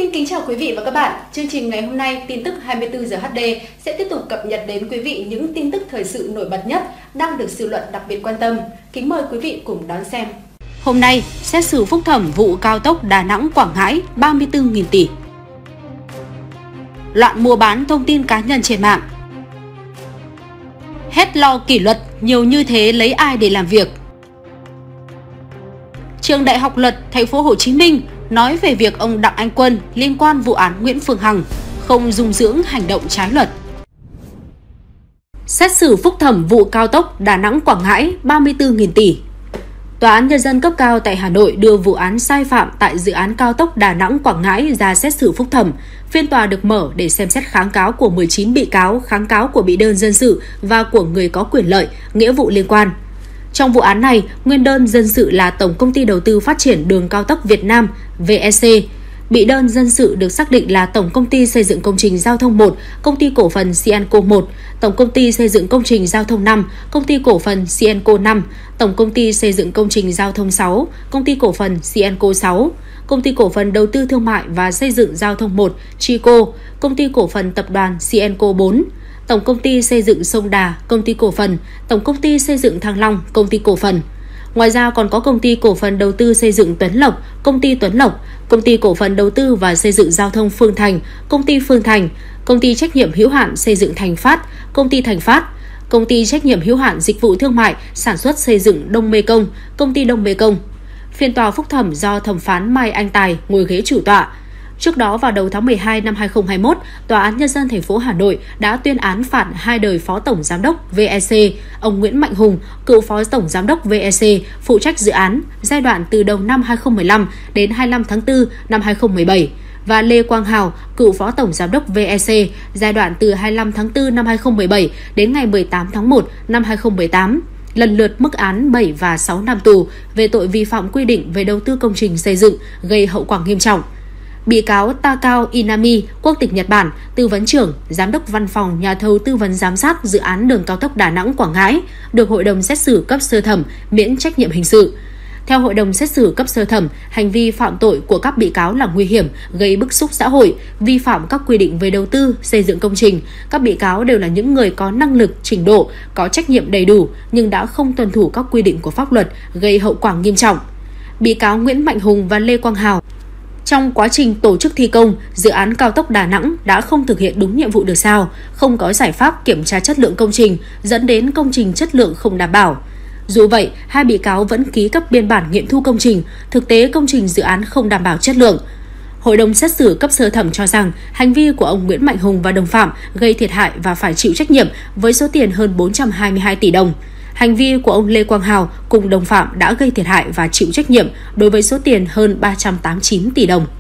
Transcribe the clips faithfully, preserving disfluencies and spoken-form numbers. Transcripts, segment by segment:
Xin kính chào quý vị và các bạn. Chương trình ngày hôm nay, tin tức hai mươi tư giờ hát đê sẽ tiếp tục cập nhật đến quý vị những tin tức thời sự nổi bật nhất đang được dư luận đặc biệt quan tâm. Kính mời quý vị cùng đón xem. Hôm nay, xét xử phúc thẩm vụ cao tốc Đà Nẵng - Quảng Ngãi ba mươi tư nghìn tỷ. Loạn mua bán thông tin cá nhân trên mạng. Hết lo kỷ luật, nhiều như thế lấy ai để làm việc. Trường Đại học Luật Thành phố Hồ Chí Minh nói về việc ông Đặng Anh Quân liên quan vụ án Nguyễn Phương Hằng không dung dưỡng hành động trái luật. Xét xử phúc thẩm vụ cao tốc Đà Nẵng - Quảng Ngãi ba mươi tư nghìn tỷ. Tòa án Nhân dân cấp cao tại Hà Nội đưa vụ án sai phạm tại dự án cao tốc Đà Nẵng - Quảng Ngãi ra xét xử phúc thẩm. Phiên tòa được mở để xem xét kháng cáo của mười chín bị cáo, kháng cáo của bị đơn dân sự và của người có quyền lợi, nghĩa vụ liên quan. Trong vụ án này, nguyên đơn dân sự là Tổng Công ty Đầu tư Phát triển Đường Cao tốc Việt Nam (vê e xê). Bị đơn dân sự được xác định là Tổng Công ty Xây dựng Công trình Giao thông một, Công ty Cổ phần Sienco một, Tổng Công ty Xây dựng Công trình Giao thông năm, Công ty Cổ phần Sienco năm, Tổng Công ty Xây dựng Công trình Giao thông sáu, Công ty Cổ phần Sienco sáu, Công ty Cổ phần Đầu tư Thương mại và Xây dựng Giao thông một, Chico, Công ty Cổ phần Tập đoàn Sienco bốn, Tổng Công ty Xây dựng Sông Đà, Công ty Cổ phần, Tổng Công ty Xây dựng Thăng Long, Công ty Cổ phần. Ngoài ra còn có Công ty Cổ phần Đầu tư Xây dựng Tuấn Lộc, Công ty Tuấn Lộc, Công ty Cổ phần Đầu tư và Xây dựng Giao thông Phương Thành, Công ty Phương Thành, Công ty Trách nhiệm hữu hạn Xây dựng Thành Phát, Công ty Thành Phát, Công ty Trách nhiệm hữu hạn Dịch vụ Thương mại Sản xuất Xây dựng Đông Mê Công, Công ty Đông Mê Công. Phiên tòa phúc thẩm do thẩm phán Mai Anh Tài ngồi ghế chủ tọa. Trước đó vào đầu tháng mười hai năm hai nghìn không trăm hai mươi mốt, Tòa án Nhân dân thành phố Hà Nội đã tuyên án phạt hai đời Phó Tổng Giám đốc vê e xê, ông Nguyễn Mạnh Hùng, cựu Phó Tổng Giám đốc vê e xê, phụ trách dự án giai đoạn từ đầu năm hai nghìn không trăm mười lăm đến hai mươi lăm tháng tư năm hai nghìn không trăm mười bảy, và Lê Quang Hào, cựu Phó Tổng Giám đốc vê e xê, giai đoạn từ hai mươi lăm tháng tư năm hai nghìn không trăm mười bảy đến ngày mười tám tháng một năm hai nghìn không trăm mười tám. Lần lượt mức án bảy và sáu năm tù về tội vi phạm quy định về đầu tư công trình xây dựng gây hậu quả nghiêm trọng. Bị cáo Takao Inami, quốc tịch Nhật Bản, tư vấn trưởng, giám đốc văn phòng nhà thầu tư vấn giám sát dự án đường cao tốc Đà Nẵng - Quảng Ngãi, được hội đồng xét xử cấp sơ thẩm miễn trách nhiệm hình sự. Theo hội đồng xét xử cấp sơ thẩm, hành vi phạm tội của các bị cáo là nguy hiểm, gây bức xúc xã hội, vi phạm các quy định về đầu tư, xây dựng công trình. Các bị cáo đều là những người có năng lực, trình độ, có trách nhiệm đầy đủ nhưng đã không tuân thủ các quy định của pháp luật, gây hậu quả nghiêm trọng. Bị cáo Nguyễn Mạnh Hùng và Lê Quang Hào trong quá trình tổ chức thi công, dự án cao tốc Đà Nẵng đã không thực hiện đúng nhiệm vụ được giao, không có giải pháp kiểm tra chất lượng công trình, dẫn đến công trình chất lượng không đảm bảo. Dù vậy, hai bị cáo vẫn ký các biên bản nghiệm thu công trình, thực tế công trình dự án không đảm bảo chất lượng. Hội đồng xét xử cấp sơ thẩm cho rằng hành vi của ông Nguyễn Mạnh Hùng và đồng phạm gây thiệt hại và phải chịu trách nhiệm với số tiền hơn bốn trăm hai mươi hai tỷ đồng. Hành vi của ông Lê Quang Hào cùng đồng phạm đã gây thiệt hại và chịu trách nhiệm đối với số tiền hơn ba trăm tám mươi chín tỷ đồng.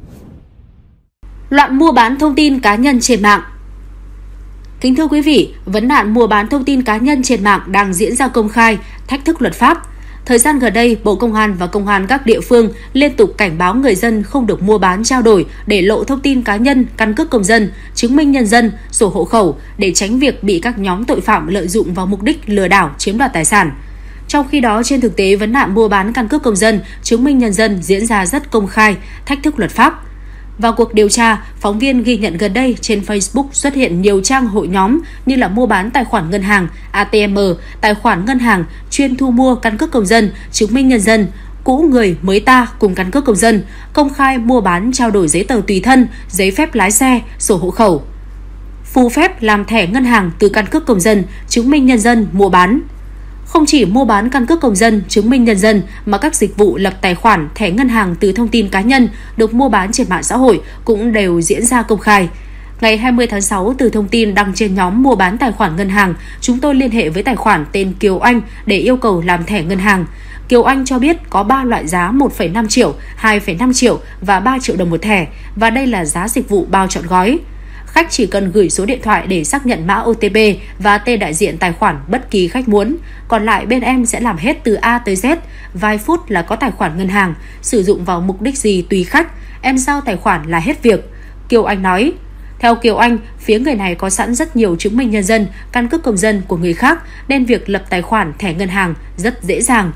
Loạn mua bán thông tin cá nhân trên mạng. Kính thưa quý vị, vấn nạn mua bán thông tin cá nhân trên mạng đang diễn ra công khai, thách thức luật pháp. Thời gian gần đây, Bộ Công an và Công an các địa phương liên tục cảnh báo người dân không được mua bán trao đổi để lộ thông tin cá nhân, căn cước công dân, chứng minh nhân dân, sổ hộ khẩu để tránh việc bị các nhóm tội phạm lợi dụng vào mục đích lừa đảo, chiếm đoạt tài sản. Trong khi đó, trên thực tế, vấn nạn mua bán căn cước công dân, chứng minh nhân dân diễn ra rất công khai, thách thức luật pháp. Vào cuộc điều tra, phóng viên ghi nhận gần đây trên Facebook xuất hiện nhiều trang hội nhóm như là mua bán tài khoản ngân hàng, a tê em, tài khoản ngân hàng chuyên thu mua căn cước công dân, chứng minh nhân dân, cũ người mới ta cùng căn cước công dân, công khai mua bán trao đổi giấy tờ tùy thân, giấy phép lái xe, sổ hộ khẩu, phù phép làm thẻ ngân hàng từ căn cước công dân, chứng minh nhân dân mua bán. Không chỉ mua bán căn cước công dân, chứng minh nhân dân mà các dịch vụ lập tài khoản, thẻ ngân hàng từ thông tin cá nhân được mua bán trên mạng xã hội cũng đều diễn ra công khai. Ngày hai mươi tháng sáu, từ thông tin đăng trên nhóm mua bán tài khoản ngân hàng, chúng tôi liên hệ với tài khoản tên Kiều Anh để yêu cầu làm thẻ ngân hàng. Kiều Anh cho biết có ba loại giá một phẩy năm triệu, hai phẩy năm triệu và ba triệu đồng một thẻ, và đây là giá dịch vụ bao trọn gói. Khách chỉ cần gửi số điện thoại để xác nhận mã ô tê pê và tên đại diện tài khoản bất kỳ khách muốn. Còn lại bên em sẽ làm hết từ A tới Z, vài phút là có tài khoản ngân hàng, sử dụng vào mục đích gì tùy khách, em giao tài khoản là hết việc, Kiều Anh nói. Theo Kiều Anh, phía người này có sẵn rất nhiều chứng minh nhân dân, căn cước công dân của người khác nên việc lập tài khoản thẻ ngân hàng rất dễ dàng.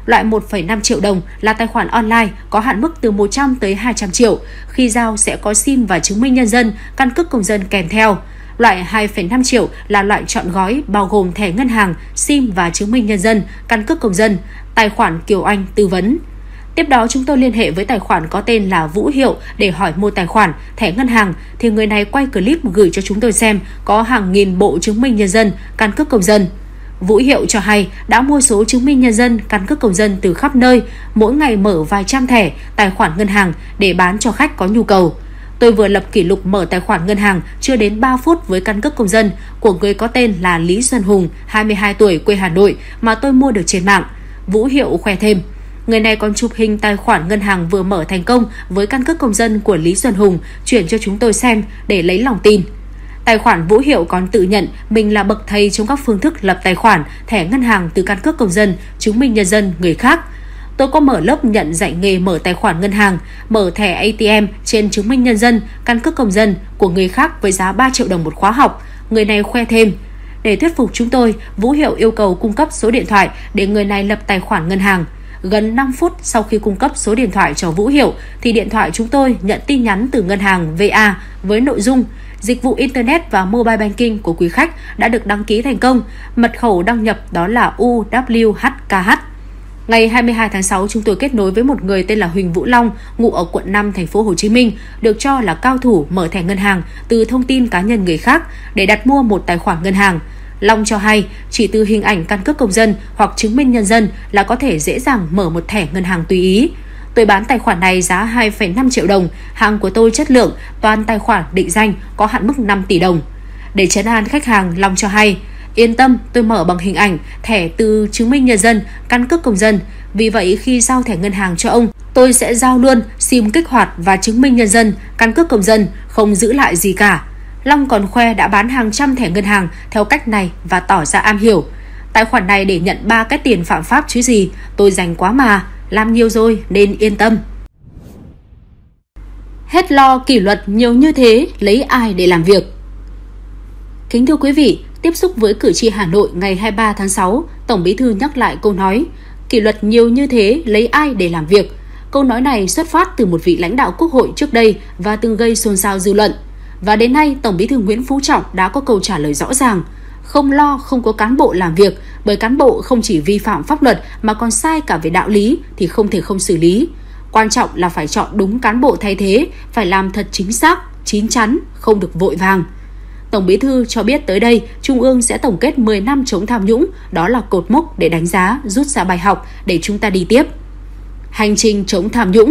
Loại một phẩy năm triệu đồng là tài khoản online có hạn mức từ một trăm tới hai trăm triệu. Khi giao sẽ có sim và chứng minh nhân dân, căn cước công dân kèm theo. Loại hai phẩy năm triệu là loại chọn gói bao gồm thẻ ngân hàng, sim và chứng minh nhân dân, căn cước công dân, tài khoản Kiều Anh tư vấn. Tiếp đó chúng tôi liên hệ với tài khoản có tên là Vũ Hiệu để hỏi mua tài khoản, thẻ ngân hàng thì người này quay clip gửi cho chúng tôi xem có hàng nghìn bộ chứng minh nhân dân, căn cước công dân. Vũ Hiệu cho hay đã mua số chứng minh nhân dân, căn cước công dân từ khắp nơi, mỗi ngày mở vài trăm thẻ, tài khoản ngân hàng để bán cho khách có nhu cầu. Tôi vừa lập kỷ lục mở tài khoản ngân hàng chưa đến ba phút với căn cước công dân của người có tên là Lý Xuân Hùng, hai mươi hai tuổi, quê Hà Nội mà tôi mua được trên mạng. Vũ Hiệu khoe thêm. Người này còn chụp hình tài khoản ngân hàng vừa mở thành công với căn cước công dân của Lý Xuân Hùng chuyển cho chúng tôi xem để lấy lòng tin. Tài khoản Vũ Hiệu còn tự nhận mình là bậc thầy trong các phương thức lập tài khoản, thẻ ngân hàng từ căn cước công dân, chứng minh nhân dân người khác. Tôi có mở lớp nhận dạy nghề mở tài khoản ngân hàng, mở thẻ a tê em trên chứng minh nhân dân, căn cước công dân của người khác với giá ba triệu đồng một khóa học. Người này khoe thêm. Để thuyết phục chúng tôi, Vũ Hiệu yêu cầu cung cấp số điện thoại để người này lập tài khoản ngân hàng. Gần năm phút sau khi cung cấp số điện thoại cho Vũ Hiệu thì điện thoại chúng tôi nhận tin nhắn từ ngân hàng vê a với nội dung dịch vụ Internet và Mobile Banking của quý khách đã được đăng ký thành công. Mật khẩu đăng nhập đó là u vê hát ca hát. Ngày hai mươi hai tháng sáu, chúng tôi kết nối với một người tên là Huỳnh Vũ Long, ngụ ở quận năm, thành phố Hồ Chí Minh, được cho là cao thủ mở thẻ ngân hàng từ thông tin cá nhân người khác để đặt mua một tài khoản ngân hàng. Long cho hay chỉ từ hình ảnh căn cước công dân hoặc chứng minh nhân dân là có thể dễ dàng mở một thẻ ngân hàng tùy ý. Tôi bán tài khoản này giá hai phẩy năm triệu đồng, hàng của tôi chất lượng, toàn tài khoản định danh, có hạn mức năm tỷ đồng. Để trấn an khách hàng, Long cho hay, yên tâm, tôi mở bằng hình ảnh, thẻ từ chứng minh nhân dân, căn cước công dân. Vì vậy khi giao thẻ ngân hàng cho ông, tôi sẽ giao luôn sim kích hoạt và chứng minh nhân dân, căn cước công dân, không giữ lại gì cả. Long còn khoe đã bán hàng trăm thẻ ngân hàng theo cách này và tỏ ra am hiểu. Tài khoản này để nhận ba cái tiền phạm pháp chứ gì, tôi dành quá mà, làm nhiều rồi nên yên tâm. Hết lo kỷ luật nhiều như thế, lấy ai để làm việc? Kính thưa quý vị, tiếp xúc với cử tri Hà Nội ngày hai mươi ba tháng sáu, Tổng Bí thư nhắc lại câu nói kỷ luật nhiều như thế, lấy ai để làm việc. Câu nói này xuất phát từ một vị lãnh đạo Quốc hội trước đây và từng gây xôn xao dư luận. Và đến nay, Tổng Bí thư Nguyễn Phú Trọng đã có câu trả lời rõ ràng. Không lo không có cán bộ làm việc, bởi cán bộ không chỉ vi phạm pháp luật mà còn sai cả về đạo lý thì không thể không xử lý. Quan trọng là phải chọn đúng cán bộ thay thế, phải làm thật chính xác, chín chắn, không được vội vàng. Tổng Bí thư cho biết tới đây, Trung ương sẽ tổng kết mười năm chống tham nhũng, đó là cột mốc để đánh giá, rút ra bài học để chúng ta đi tiếp. Hành trình chống tham nhũng.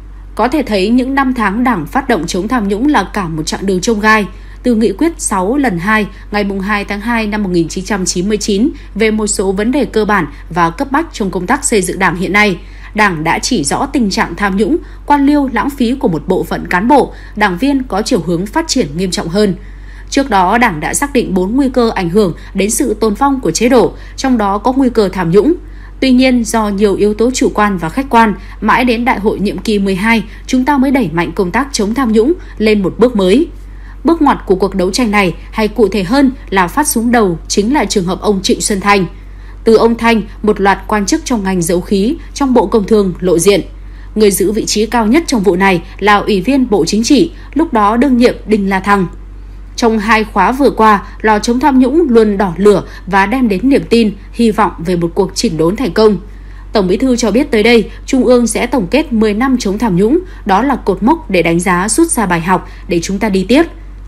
Có thể thấy những năm tháng Đảng phát động chống tham nhũng là cả một chặng đường chông gai. Từ nghị quyết sáu lần hai ngày hai tháng hai năm một nghìn chín trăm chín mươi chín về một số vấn đề cơ bản và cấp bách trong công tác xây dựng Đảng hiện nay, Đảng đã chỉ rõ tình trạng tham nhũng, quan liêu, lãng phí của một bộ phận cán bộ, đảng viên có chiều hướng phát triển nghiêm trọng hơn. Trước đó, Đảng đã xác định bốn nguy cơ ảnh hưởng đến sự tồn vong của chế độ, trong đó có nguy cơ tham nhũng. Tuy nhiên, do nhiều yếu tố chủ quan và khách quan, mãi đến Đại hội nhiệm kỳ mười hai, chúng ta mới đẩy mạnh công tác chống tham nhũng lên một bước mới. Bước ngoặt của cuộc đấu tranh này, hay cụ thể hơn là phát súng đầu, chính là trường hợp ông Trịnh Xuân Thanh. Từ ông Thanh, một loạt quan chức trong ngành dầu khí trong Bộ Công Thương lộ diện. Người giữ vị trí cao nhất trong vụ này là Ủy viên Bộ Chính trị, lúc đó đương nhiệm Đinh La Thăng. Trong hai khóa vừa qua, lò chống tham nhũng luôn đỏ lửa và đem đến niềm tin, hy vọng về một cuộc chỉnh đốn thành công. Tổng Bí thư cho biết tới đây, Trung ương sẽ tổng kết mười năm chống tham nhũng, đó là cột mốc để đánh giá, rút ra bài học để chúng ta đi tiếp.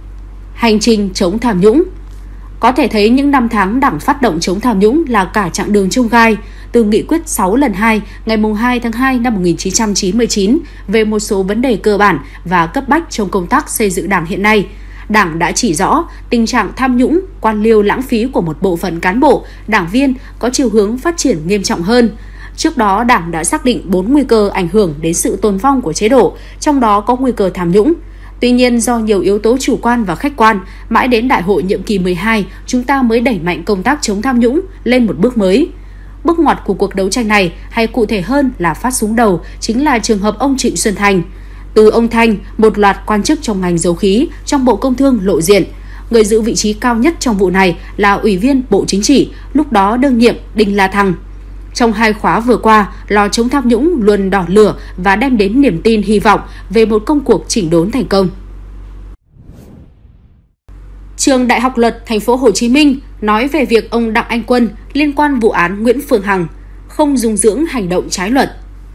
Hành trình chống tham nhũng. Có thể thấy những năm tháng Đảng phát động chống tham nhũng là cả chặng đường chông gai. Từ nghị quyết sáu lần hai ngày hai tháng hai năm một nghìn chín trăm chín mươi chín về một số vấn đề cơ bản và cấp bách trong công tác xây dựng Đảng hiện nay, Đảng đã chỉ rõ tình trạng tham nhũng, quan liêu, lãng phí của một bộ phận cán bộ, đảng viên có chiều hướng phát triển nghiêm trọng hơn. Trước đó, Đảng đã xác định bốn nguy cơ ảnh hưởng đến sự tồn vong của chế độ, trong đó có nguy cơ tham nhũng. Tuy nhiên, do nhiều yếu tố chủ quan và khách quan, mãi đến Đại hội nhiệm kỳ mười hai, chúng ta mới đẩy mạnh công tác chống tham nhũng lên một bước mới. Bước ngoặt của cuộc đấu tranh này, hay cụ thể hơn là phát súng đầu, chính là trường hợp ông Trịnh Xuân Thanh. Từ ông Thanh, một loạt quan chức trong ngành dầu khí trong Bộ Công Thương lộ diện. Người giữ vị trí cao nhất trong vụ này là Ủy viên Bộ Chính trị, lúc đó đương nhiệm Đinh La Thăng. trong hai khóa vừa qua, lò chống tham nhũng luôn đỏ lửa và đem đến niềm tin hy vọng về một công cuộc chỉnh đốn thành công. Trường Đại học Luật Thành phố Hồ Chí Minh nói về việc ông Đặng Anh Quân liên quan vụ án Nguyễn Phương Hằng không dung dưỡng hành động trái luật.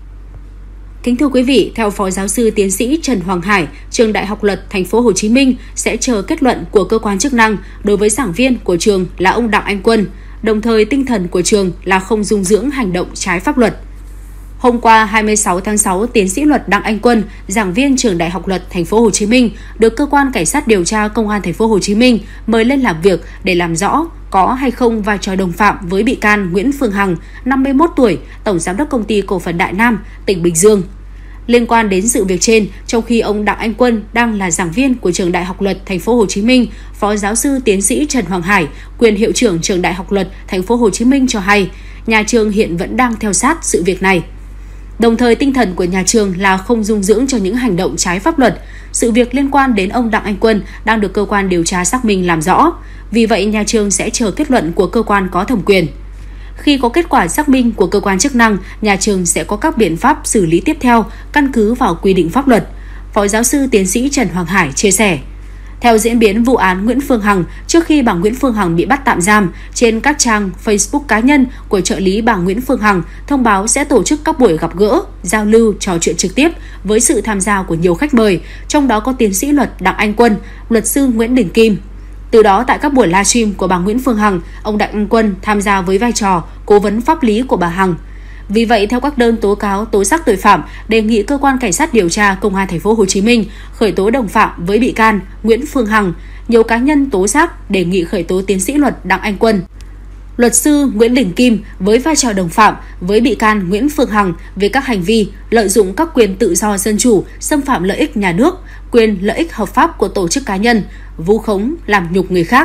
Kính thưa quý vị, theo Phó Giáo sư Tiến sĩ Trần Hoàng Hải, Trường Đại học Luật Thành phố Hồ Chí Minh sẽ chờ kết luận của cơ quan chức năng đối với giảng viên của trường là ông Đặng Anh Quân, đồng thời tinh thần của trường là không dung dưỡng hành động trái pháp luật. Hôm qua hai mươi sáu tháng sáu, tiến sĩ luật Đặng Anh Quân, giảng viên Trường Đại học Luật Thành phố Hồ Chí Minh, được cơ quan cảnh sát điều tra Công an Thành phố Hồ Chí Minh mời lên làm việc để làm rõ có hay không vai trò đồng phạm với bị can Nguyễn Phương Hằng, năm mươi mốt tuổi, tổng giám đốc công ty cổ phần Đại Nam, tỉnh Bình Dương. Liên quan đến sự việc trên, trong khi ông Đặng Anh Quân đang là giảng viên của Trường Đại học Luật Thành phố Hồ Chí Minh, Phó Giáo sư Tiến sĩ Trần Hoàng Hải, quyền hiệu trưởng Trường Đại học Luật Thành phố Hồ Chí Minh cho hay, nhà trường hiện vẫn đang theo sát sự việc này. Đồng thời, tinh thần của nhà trường là không dung dưỡng cho những hành động trái pháp luật. Sự việc liên quan đến ông Đặng Anh Quân đang được cơ quan điều tra xác minh làm rõ. Vì vậy, nhà trường sẽ chờ kết luận của cơ quan có thẩm quyền. Khi có kết quả xác minh của cơ quan chức năng, nhà trường sẽ có các biện pháp xử lý tiếp theo căn cứ vào quy định pháp luật. Phó Giáo sư Tiến sĩ Trần Hoàng Hải chia sẻ. Theo diễn biến vụ án Nguyễn Phương Hằng, trước khi bà Nguyễn Phương Hằng bị bắt tạm giam, trên các trang Facebook cá nhân của trợ lý bà Nguyễn Phương Hằng thông báo sẽ tổ chức các buổi gặp gỡ, giao lưu, trò chuyện trực tiếp với sự tham gia của nhiều khách mời, trong đó có tiến sĩ luật Đặng Anh Quân, luật sư Nguyễn Đình Kim. Từ đó, tại các buổi livestream của bà Nguyễn Phương Hằng, ông Đặng Anh Quân tham gia với vai trò cố vấn pháp lý của bà Hằng. Vì vậy, theo các đơn tố cáo tố giác tội phạm, đề nghị cơ quan cảnh sát điều tra Công an Thành phố Hồ Chí Minh khởi tố đồng phạm với bị can Nguyễn Phương Hằng. Nhiều cá nhân tố giác đề nghị khởi tố tiến sĩ luật Đặng Anh Quân, luật sư Nguyễn Đình Kim với vai trò đồng phạm với bị can Nguyễn Phương Hằng về các hành vi lợi dụng các quyền tự do dân chủ, xâm phạm lợi ích nhà nước, quyền lợi ích hợp pháp của tổ chức cá nhân, vu khống, làm nhục người khác.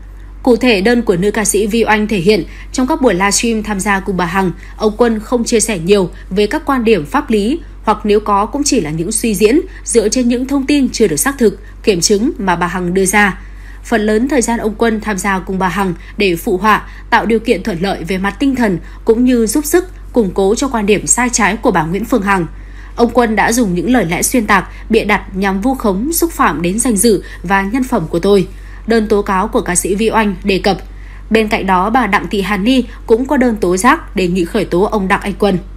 Cụ thể, đơn của nữ ca sĩ Vi Oanh thể hiện trong các buổi livestream tham gia cùng bà Hằng, ông Quân không chia sẻ nhiều về các quan điểm pháp lý, hoặc nếu có cũng chỉ là những suy diễn dựa trên những thông tin chưa được xác thực, kiểm chứng mà bà Hằng đưa ra. Phần lớn thời gian ông Quân tham gia cùng bà Hằng để phụ họa, tạo điều kiện thuận lợi về mặt tinh thần cũng như giúp sức củng cố cho quan điểm sai trái của bà Nguyễn Phương Hằng. Ông Quân đã dùng những lời lẽ xuyên tạc, bịa đặt nhằm vu khống, xúc phạm đến danh dự và nhân phẩm của tôi. Đơn tố cáo của ca sĩ Vi Oanh đề cập. Bên cạnh đó, bà Đặng Thị Hàn Ni cũng có đơn tố giác đề nghị khởi tố ông Đặng Anh Quân.